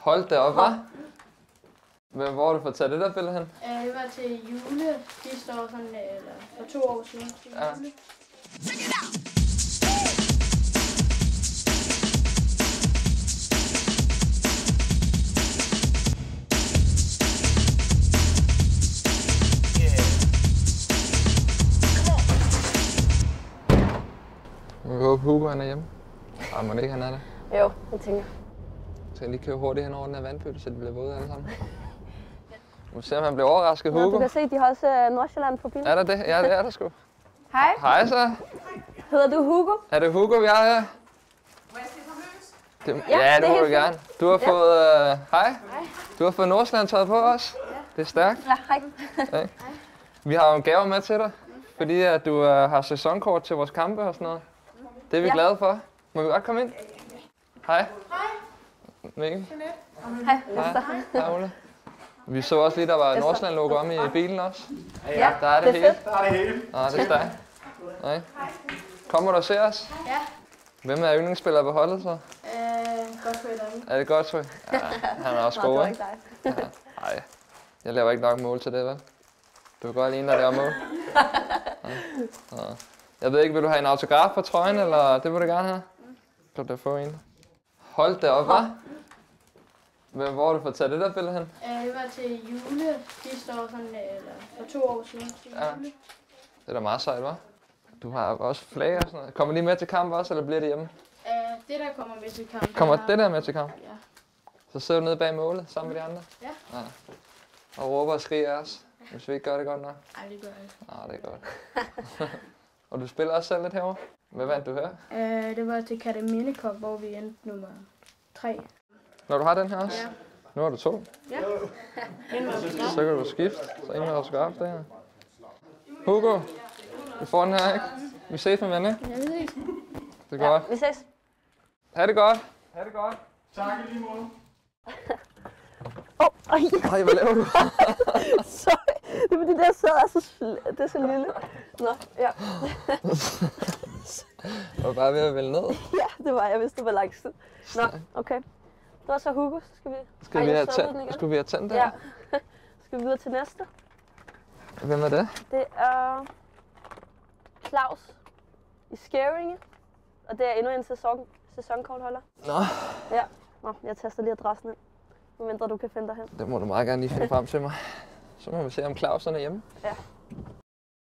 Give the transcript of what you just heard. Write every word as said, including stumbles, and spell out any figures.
Hold da op, hva'? Men hvor har du fået taget det der billede hen? Uh, det var til jule sidste år, sådan, eller for to år siden. Til Ja. jule. Vi håber, Hugo han er hjemme. Ej, må det ikke, han er der. Jo, jeg tænker. Så jeg lige køre hurtigt hen over den her vandpøl, så det bliver våde alle sammen. Nu ser om han bliver overrasket, Hugo. Nå, du kan se, de har også uh, Nordsjælland på bilen. Er der det? Ja, det er der sgu. Hej. Hej så. Hedder du Hugo? Er det Hugo, vi har her? Må jeg se ham løs? Det, Ja, ja, det, det er må du helt gerne. Du har Ja. fået... Øh, hej. Du har fået Nordsjælland-tøjet på os. Det er stærkt. Ja, hej. Ja. Vi har jo en gave med til dig, fordi at du øh, har sæsonkort til vores kampe og sådan noget. Det er vi Ja. glade for. Må vi godt komme ind? Hej. Hej. Mikkel. Hej, Hej. Lester. Hej, Ole. Vi så også lige, der var Nordsjælland-logo om i bilen også. Ja, Der er det, det er hele. fedt. Der er det hele. Nå, det er stærkt. Nej. Kommer du og ser os? Ja. Hvem er yndlingsspiller på holdet så? Uh, godt for et andet. Er det godt, tror jeg? Ja, han er også Nå, det god, var ikke? ikke dig. Nej, jeg laver ikke nok mål til det, vel? Du kan godt lide, når det er mål. Ja. Ja. Jeg ved ikke, vil du have en autograf på trøjen, eller det vil du gerne have? Kan du da få en? Hold da op, hva'? Men hvor har du fået taget det der billede hen? Uh, det var til jule sidste år, sådan, eller for to år siden. Til Ja. jule. Det er da meget sejt, hva'? Du har også flag og sådan noget. Kommer de med til kamp også, eller bliver det hjemme? Uh, det der kommer med til kamp. Kommer er- det der med til kamp? Ja. Så sidder du nede bag målet sammen med de andre? Ja. Ja. Og råber og skriger af os, hvis vi ikke gør det godt nok. Ej, det gør jeg ikke. Ah, det er godt. Og du spiller også selv lidt herovre? Hvad vandt du her? Uh, det var til Katamine Cup, hvor vi endte nummer tre. Når du har den her også? Ja. Nu har du to. Ja. Den var Så kan du skifte. Så ingen har autograf det her. Hugo, du får den her, ikke? Vi ses med venner. Jeg ved ikke. Det er godt. Vi ses. Ha' det godt. Ha' det godt. Tak i lige måde. Åh, oh, Ej, hvad laver du? sorry. Det er fordi, der sad er så, sl- det er så lille. Nå, ja. Jeg var bare ved at vælge ned. Ja, det var jeg, hvis du var lang tid. Nå, okay. Det var så Hugo, så skal vi... Skal Ej, vi jeg have så den tændt, igen. skulle vi have tændt det Ja. her? Skal vi videre til næste? Hvem er det? Det er Claus i Skæringe. Og det er endnu en sæson, sæsonkortholder. Nå, Ja. Nå, jeg taster lige adressen ind. Medmindre du kan finde dig hen. det må du meget gerne lige finde frem til mig. Så må vi se, om Claus er hjemme. Ja.